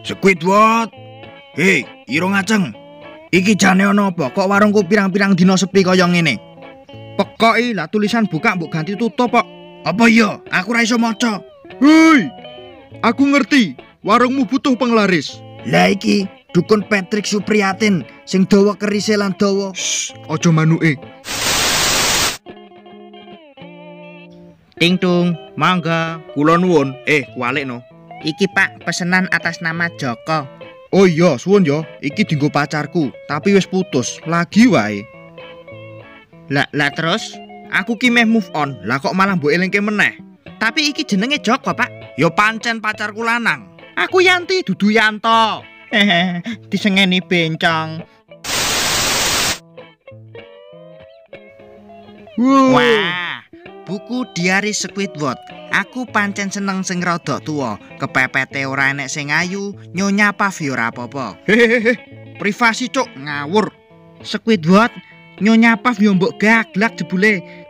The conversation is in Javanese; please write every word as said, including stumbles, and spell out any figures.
Squidward. Hei, iro ngaceng. Iki jane ana apa? Kok warungku pirang-pirang dina sepi kaya ngene? Pekoki lah tulisan buka mbok ganti tutup kok. Apa iya? Aku ra iso maca. Hei, aku ngerti. Warungmu butuh penglaris. Lah iki Dukun Patrick Supriyatin sing dawa kerise lan dawa. Shh, aja manuke. Ting tung, mangga. Kula nuwun. Eh, kualekno. Iki Pak, pesenan atas nama Joko. Oh iya, suwun ya. Iki dienggo pacarku, tapi wis putus. Lagi wae. Lah, lah terus? Aku ki meh move on. Lah kok malah mbok elingke meneh? Tapi iki jenenge Joko, Pak. Ya pancen pacarku lanang. Aku Yanti, dudu Yanto. Hehe, disengeni bencong. Wow. Wah, buku diari Squidward. Aku pancen seneng sing rada tuwa. Kepepete ora enek sing ayu, Nyonya Puffy ora apa-apa. Hehehe, privasi cuk, ngawur. Squidward, Nyonya Puff yo mbok gaglak jebule.